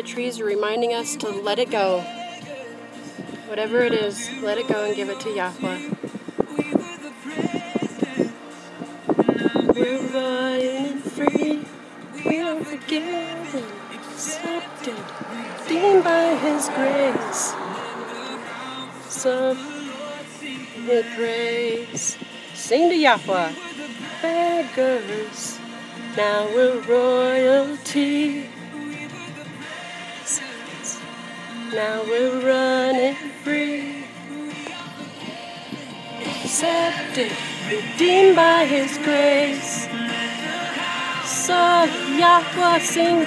the trees are reminding us to let it go. Whatever it is, let it go and give it to Yahweh. We're running free. We are forgiven, accepted, redeemed by His grace. So we praise. Sing to Yahweh. Beggars, now we're royalty. Now we're running free. Accepted, redeemed by His grace. So Yahweh sing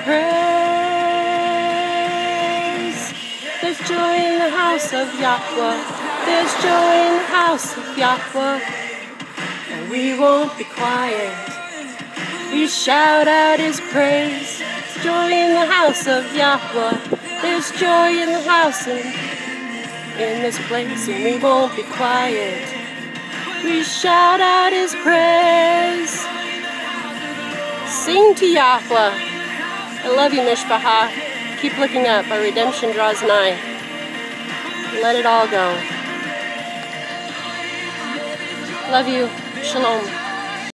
praise. There's joy in the house of Yahweh. There's joy in the house of Yahweh. And we won't be quiet. We shout out His praise. There's joy in the house of Yahweh. There's joy in the house and in this place, and we won't be quiet. We shout out His praise. Sing to Yahweh. I love you, mishpacha. Keep looking up. Our redemption draws nigh. Let it all go. Love you. Shalom.